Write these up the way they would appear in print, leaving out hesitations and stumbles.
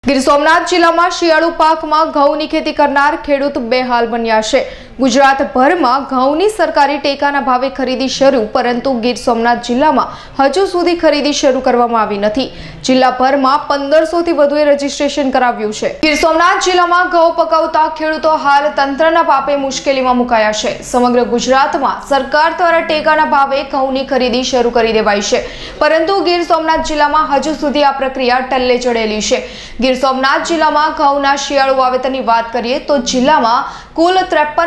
ગીર સોમનાથ જિલ્લામાં શિયાળુ પાકમાં ઘઉંની ખેતી કરનાર ખેડૂત બેહાલ બન્યા છે। ગુજરાતભરમાં ઘઉંની સરકારી ટેકાના ભાવે ખરીદી શરૂ, પરંતુ ગીર સોમનાથ જિલ્લામાં હજુ સુધી ખરીદી શરૂ કરવામાં આવી નથી। જિલ્લાભરમાં 1500 થી વધુએ રજીસ્ટ્રેશન કરાવ્યું છે। ગીર સોમનાથ જિલ્લામાં ઘઉં પકવતા ખેડૂતો હાલ તંત્રના પાપે મુશ્કેલીમાં મુકાયા છે। સમગ્ર ગુજરાતમાં સરકાર દ્વારા ટેકાના ભાવે ઘઉંની ખરીદી શરૂ કરી દેવાઈ છે, પરંતુ ગીર સોમનાથ જિલ્લામાં હજુ સુધી આ પ્રક્રિયા ટલ્લે ચડેલી છે। ગીર સોમનાથ જિલ્લામાં ઘઉંના શિયાળુ વાવેતરની વાત કરીએ તો જિલ્લામાં કુલ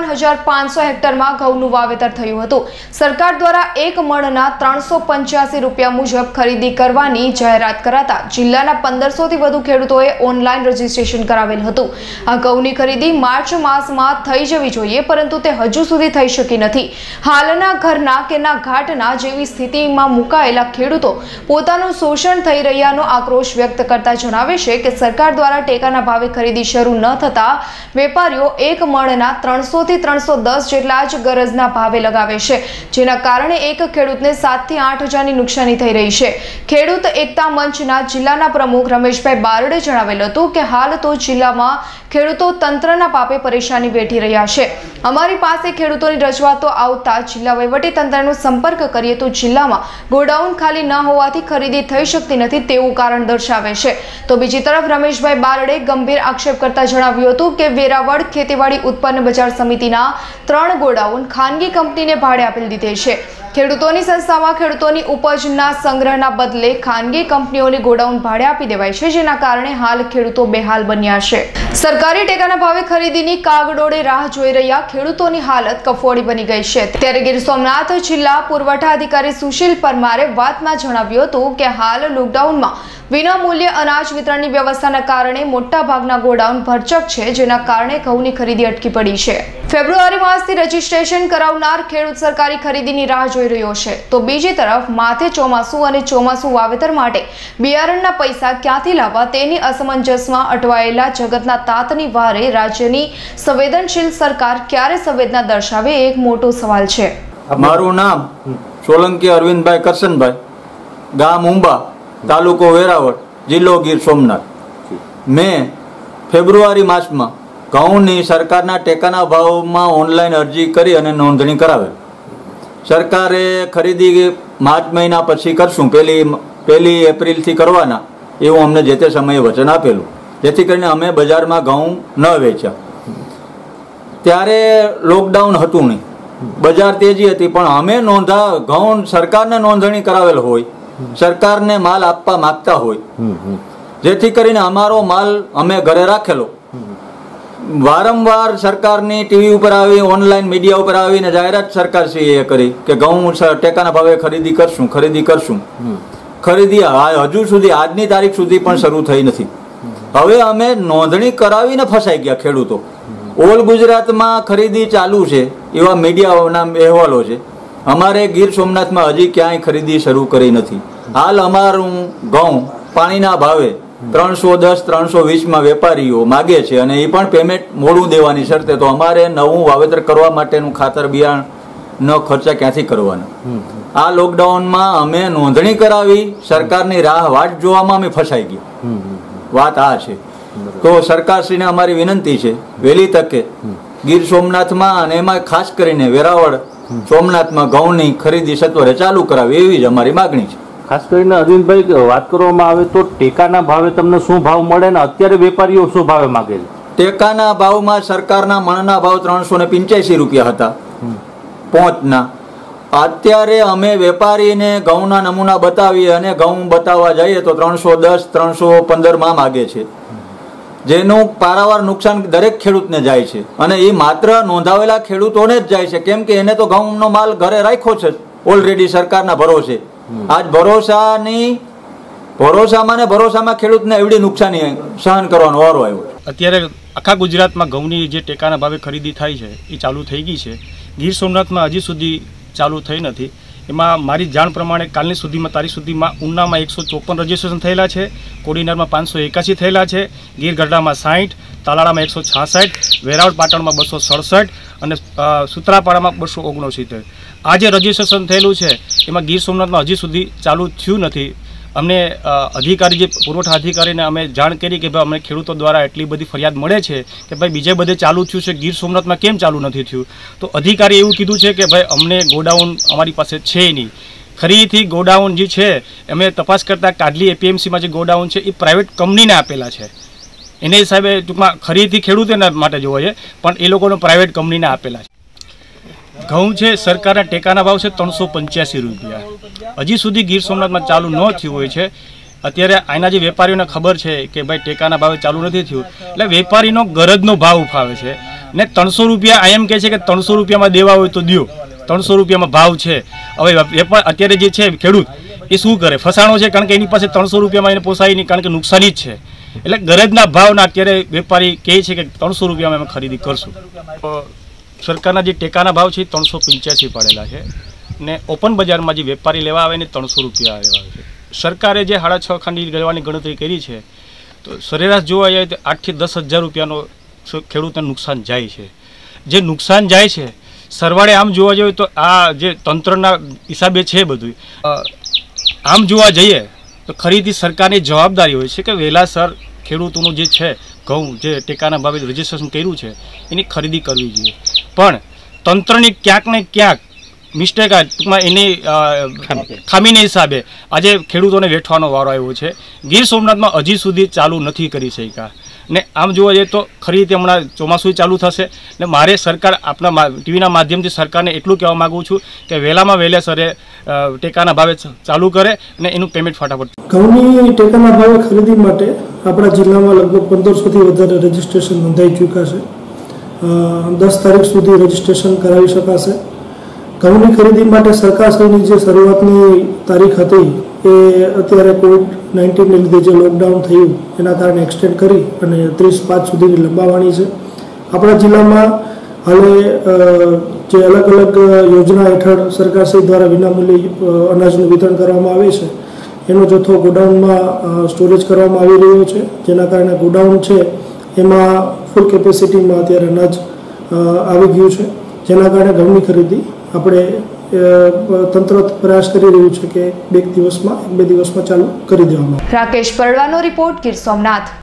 53,500 હેક્ટરમાં ઘઉંનું વાવેતર થયું હતું। સરકાર દ્વારા એક મણના 385 રૂપિયા મુજબ ખરીદી કરવાની જાહેરાત કરાતા જિલ્લાના 1500 થી વધુ ખેડૂતોએ ઓનલાઈન રજીસ્ટ્રેશન કરાવેલ હતું। આ ઘઉંની ખરીદી માર્ચ માસમાં થઈ જવી જોઈએ, પરંતુ તે હજુ સુધી થઈ શકી નથી। હાલના ઘરના કે ના ઘાટના જેવી સ્થિતિમાં મુકાયેલા ખેડૂતો પોતાનું શોષણ થઈ રહ્યાનો આક્રોશ વ્યક્ત કરતા જણાવે છે કે સરકાર દ્વારા ટેકાના ભાવે ખરીદી શરૂ ન થતા વેપારીઓ એક મણના 300 થી 310 જેટલા જ ગરજના ભાવે લગાવે છે, જેના કારણે એક ખેડૂતને 7 થી 8 હજારની નુકસાની થઈ રહી છે। ખેડૂત એકતા મંચના જિલ્લાના પ્રમુખ રમેશભાઈ બારડે જણાવેલ હતું કે હાલ તો જિલ્લામાં ખેડૂતો તંત્રના પાપે પરેશાની વેઠી રહ્યા છે। અમારી પાસે ખેડૂતોની રજૂઆતો આવતા જિલ્લા વહીવટી તંત્રનો સંપર્ક કરીએ તો જિલ્લામાં ગોડાઉન ખાલી ન હોવાથી ખરીદી થઈ શકતી નથી તેવું કારણ દર્શાવે છે। તો બીજી તરફ રમેશભાઈ બારડે ગંભીર આક્ષેપ કરતા જણાવ્યું હતું કે વેરાવળ ખેતીવાડી ઉત્પન્ન બજાર સમિતિના 3 ગોડાઉન ખાનગી કંપનીને ભાડે આપી દીધે છે। ખેડૂતોની સંસ્થામાં ખેડૂતોની ઉપજના સંગ્રહના બદલે ખાનગી કંપનીઓને ગોડાઉન ભાડે આપી દેવાય છે, જેના કારણે હાલ ખેડૂતો બેહાલ બન્યા છે। સરકારી ટેકાના ભાવે ખરીદીની કાગડોળે રાહ જોઈ રહ્યા ખેડૂતોની હાલત કફોડી બની ગઈ છે। ત્યારે ગીર સોમનાથ જિલ્લા પુરવઠા અધિકારી સુશીલ પરમારે વાતમાં જણાવ્યું હતું કે હાલ લોકડાઉનમાં વિનામૂલ્ય અનાજ વિતરણની વ્યવસ્થાના કારણે મોટા ભાગના ગોડાઉન ભરચક છે, જેના કારણે ઘઉંની ખરીદી અટકી પડી છે। ફેબ્રુઆરી માસથી રજીસ્ટ્રેશન કરાવનાર ખેડૂત સરકારી ખરીદીની રાહ જોઈ રહ્યો છે, તો બીજી તરફ માથે ચોમાસું અને ચોમાસું વાવેતર માટે બિયારણના પૈસા ક્યાંથી લાવવા તેની અસમંજસમાં અટવાયેલા જગતના તાતની વારે રાજ્યની સંવેદનશીલ સરકાર ક્યારે સંવેદના દર્શાવે એક મોટો સવાલ છે। મારું નામ સોલંકી અરવિંદભાઈ કરશનભાઈ, ગામ ઉંબા, તાલુકો વેરાવળ, જિલ્લો ગીર સોમનાથ। મેં ફેબ્રુઆરી માસમાં ઘઉંની સરકારના ટેકાના ભાવમાં ઓનલાઈન અરજી કરી અને નોંધણી કરાવેલ। સરકારે ખરીદી માર્ચ મહિના પછી કરશું, પહેલી એપ્રિલથી કરવાના એવું અમને જે તે સમયે વચન આપેલું, જેથી કરીને અમે બજારમાં ઘઉં ન વેચ્યા। ત્યારે લોકડાઉન હતું નહીં, બજાર તેજી હતી, પણ અમે ઘઉં સરકારને નોંધણી કરાવેલ હોય, સરકારને માલ આપવા માંગતા હોય, જેથી કરીને અમારો માલ અમે ઘરે રાખેલો। વારંવાર સરકારની ટીવી ઉપર આવી, ઓનલાઈન મીડિયા ઉપર આવીને જાહેરાત સરકારશ્રીએ કરી કે ઘઉં ટેકાના ભાવે ખરીદી કરશું। ખરીદી હજુ સુધી આજની તારીખ સુધી પણ શરૂ થઈ નથી। હવે અમે નોંધણી કરાવીને ફસાઈ ગયા ખેડૂતો। ઓલ ગુજરાતમાં ખરીદી ચાલુ છે એવા મીડિયાના અહેવાલો છે, અમારે ગીર સોમનાથમાં હજી ક્યાંય ખરીદી શરૂ કરી નથી। હાલ અમારું ઘઉં પાણીના ભાવે 310, 320 વેપારીઓ માગે છે, અને એ પણ પેમેન્ટ મોડું દેવાની શરતે। તો અમારે નવું વાવેતર કરવા માટેનું ખાતર બિયારણનો ખર્ચા ક્યાંથી કરવાના? આ લોકડાઉનમાં અમે નોંધણી કરાવી, સરકારની વાટ જોવામાં અમે ફસાઈ ગયા। વાત આ છે। તો સરકારશ્રીને અમારી વિનંતી છે, વહેલી તકે ગીર સોમનાથમાં અને એમાં ખાસ કરીને વેરાવળ સોમનાથમાં ઘઉંની ખરીદી સત્વરે ચાલુ કરાવી એવી જ અમારી માગણી છે। ખાસ કરીને અરવિંદભાઈ, વાત કરવામાં આવે તો ટેકાના ભાવે તમને શું ભાવ મળે ને અત્યારે વેપારીઓ શું ભાવે માગે છે? ટેકાના ભાવમાં સરકારના મણના ભાવ 385 રૂપિયા હતા પોંચના। અત્યારે અમે વેપારીને ઘઉંના નમૂના બતાવીએ અને ઘઉં બતાવવા જઈએ તો 310, 315 માગે છે, જેનું પારાવાર નુકસાન દરેક ખેડૂતને જાય છે, અને એ માત્ર નોંધાવેલા ખેડૂતોને જ જાય છે, કેમ કે એને તો ઘઉંનો માલ ઘરે રાખ્યો છે ઓલરેડી સરકારના ભરોસે। આજ ભરોસામાં ખેડૂતને એવડી નુકસાની સહન કરવાનો વારો આવ્યો। અત્યારે આખા ગુજરાતમાં ઘઉંની જે ટેકાના ભાવે ખરીદી થાય છે એ ચાલુ થઈ ગઈ છે। ગીર સોમનાથમાં હજી સુધી ચાલુ થઈ નથી। એમાં મારી જાણ પ્રમાણે કાલની તારીખ સુધીમાં ઉનામાં 154 રજીસ્ટ્રેશન થયેલા છે, કોડીનારમાં 581 થયેલા છે, ગીર ગઢડામાં 60, તાલાળામાં 166, વેરાવળ પાટણમાં 267 અને સુત્રાપાડામાં 269। આ જે રજીસ્ટ્રેશન થયેલું છે એમાં ગીર સોમનાથમાં હજી સુધી ચાલુ થયું નથી। અમને અધિકારી જે પુરવઠા અધિકારીને અમે જાણ કરી કે ભાઈ અમને ખેડૂતો દ્વારા એટલી બધી ફરિયાદ મળે છે કે ભાઈ બીજે બધે ચાલુ થયું છે, ગીર સોમનાથમાં કેમ ચાલુ નથી થયું? તો અધિકારી એવું કીધું છે કે ભાઈ અમને ગોડાઉન અમારી પાસે છે નહીં. ફરીથી ગોડાઉન જે છે અમે તપાસ કરતાં કાડલી એપીએમસીમાં જે ગોડાઉન છે એ પ્રાઇવેટ કંપનીને આપેલા છે. એને હિસાબે ટૂંકમાં ખરીદી ખેડૂતોના માટે જોવો છે, પણ એ લોકોને પ્રાઇવેટ કંપનીને આપેલા છે. ઘઉં છે સરકારના ટેકાના ભાવ છે 385 રૂપિયા. હજી સુધી ગીર સોમનાથમાં ચાલુ ન થયું હોય છે. અત્યારે આના જે વેપારીઓને ખબર છે કે ભાઈ ટેકાના ભાવે ચાલુ નથી થયું, એટલે વેપારીનો ગરજનો ભાવ ઉઠાવે છે ને 300 રૂપિયા આ એમ કહે છે કે 300 રૂપિયામાં દેવા હોય તો દો, 300 રૂપિયામાં ભાવ છે. હવે વેપાર અત્યારે જે છે ખેડૂત એ શું કરે? ફસાણો છે, કારણ કે એની પાસે 300 રૂપિયામાં એને પોસાય નહીં, કારણ કે નુકસાની જ છે. એટલે ગરજના ભાવના અત્યારે વેપારી કહે છે કે 300 રૂપિયામાં અમે ખરીદી કરશું. સરકારના જે ટેકાના ભાવ છે 385 પડેલા છે ને ઓપન બજારમાં જે વેપારી લેવા આવે ને 300 રૂપિયા લેવા આવે છે. સરકારે જે 6.5 ખાંડી લેવાની ગણતરી કરી છે તો સરેરાશ જોવા જાય તો 8 થી 10 હજાર રૂપિયાનો ખેડૂતને નુકસાન જાય છે. જે નુકસાન જાય છે સરવાળે આમ જોવા જઈએ તો આ જે તંત્રના હિસાબે છે બધું, આમ જોવા જઈએ તો ખરીદી સરકારની જવાબદારી હોય છે કે વહેલાસર ખેડૂતોનું જે છે ઘઉં જે ટેકાના ભાવે રજીસ્ટ્રેશન કર્યું છે એની ખરીદી કરવી જોઈએ. પણ તંત્રની ક્યાંક ને ક્યાંક મિસ્ટેક ટૂંકમાં એની ખામીને હિસાબે આજે ખેડૂતોને વેઠવાનો વારો આવ્યો છે. ગીર સોમનાથમાં હજી સુધી ચાલુ નથી કરી શક્યા ને આમ જોવા જઈએ તો ખરીદી હમણાં ચોમાસું ચાલુ થશે ને મારે સરકાર આપણા ટીવીના માધ્યમથી સરકારને એટલું કહેવા માગું છું કે વહેલામાં વહેલેસરે ટેકાના ભાવે ચાલુ કરે અને એનું પેમેન્ટ ફટાફટ. ઘઉંની ટેકાના ભાવે ખરીદી માટે આપણા જિલ્લામાં લગભગ 1500થી વધારે રજીસ્ટ્રેશન નોંધાઈ ચૂક્યા છે. 10 તારીખ સુધી રજીસ્ટ્રેશન કરાવી શકાશે. ઘઉંની ખરીદી માટે સરકારશ્રીની જે શરૂઆતની તારીખ હતી એ અત્યારે કોવિડ-19ને લીધે જે લોકડાઉન થયું એના કારણે એક્સટેન્ડ કરી અને 30/5 સુધીની લંબાવવાની છે. આપણા જિલ્લામાં હાલે જે અલગ અલગ યોજના હેઠળ સરકારશ્રી દ્વારા વિનામૂલ્યે અનાજનું વિતરણ કરવામાં આવે છે એનો જથ્થો ગોડાઉનમાં સ્ટોરેજ કરવામાં આવી રહ્યો છે, જેના કારણે ગોડાઉન છે એમાં ફૂલ કેપેસિટીમાં અત્યારે અનાજ આવી ગયું છે, જેના કારણે ઘઉંની ખરીદી આપણે તંત્ર પ્રયાસ કરી રહ્યું છે કે 2 દિવસમાં ચાલુ કરી દેવામાં. રાકેશ પરડવાનો રિપોર્ટ, ગીર સોમનાથ.